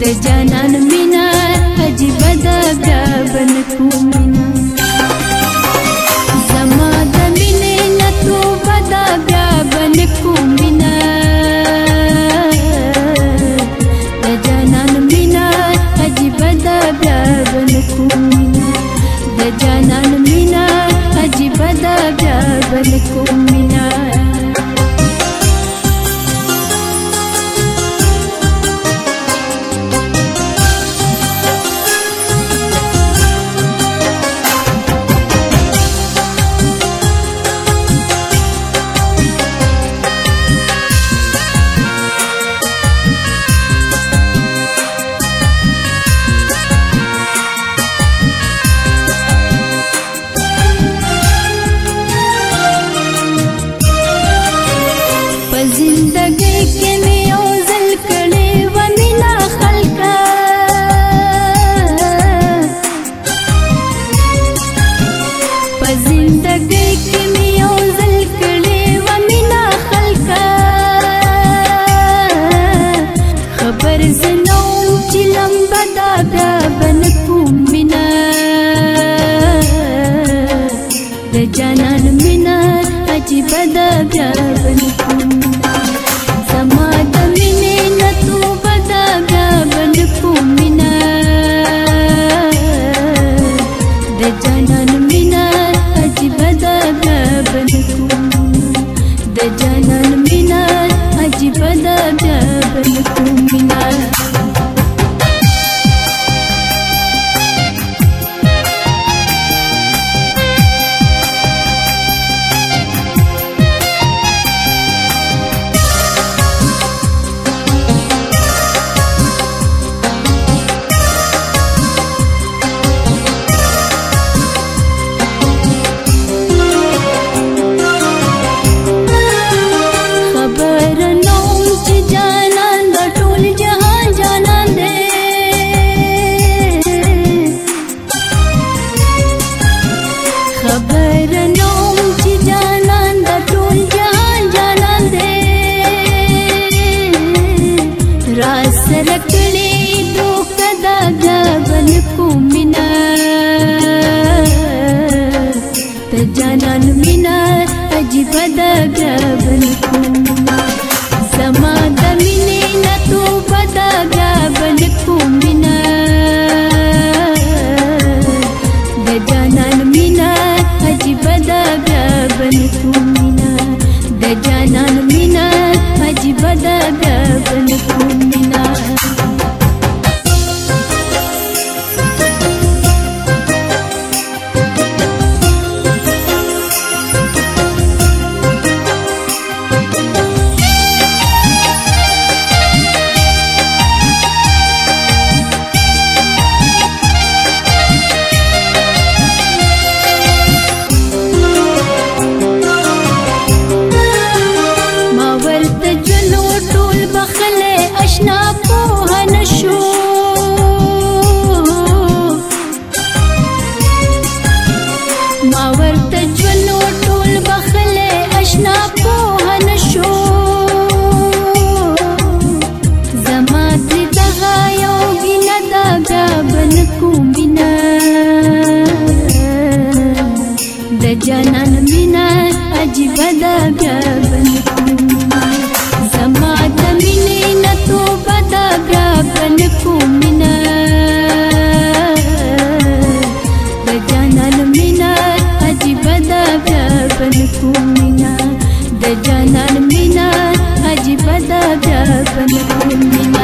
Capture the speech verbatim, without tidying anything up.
د جانان مینا عجیب ده بیا بن کومینا زما د مینې نه توبه ده بیا بن کومینا د جانان مینا عجیب ده بیا بن کومینا د جانان مینا عجیب ده بیا بن کومینا زندگی کې مې یو ځل کړې وه مینه خلکه په زندګی کې مې یو ځل کړې وه مینه خلکه خبر زه نه وم چې لمبه ده بیا به نه کوم مینه د جانان مینه عجیبه ده بیا به نه کوم زما د مینې نه توبه ده بیا به نه کوم مینه د جانان مینه عجیبه ده بیا به نه کوم د جانان مینه عجیبه ده بیا به نه کوم مینه رکړې دوکه ده بیا به نه کوم مینه د جانان مینه عجیبه ده بیا به نه کوم مینه زما د مینې نه توبه ده بیا به نه کوم مینه د جانان مینه عجیبه ده بیا به نه کوم مینه د جانان مینه عجیبه ده بیا به نه کوم مینه اشنا پوه نشو ما ورته ژوندو ټول بخلې اشنا پوه نشو زما ترې دغه یو ګینه ده بیا به نه کوم مینه د جانان مینه عجیبه ده بیا به نه کوم زما د مینې نه توبه ده بیا به نه کوم مینه د جانان مینه عجیبه ده بیا به نه کوم مینه د جانان مینه عجیبه ده بیا به نه کوم مینه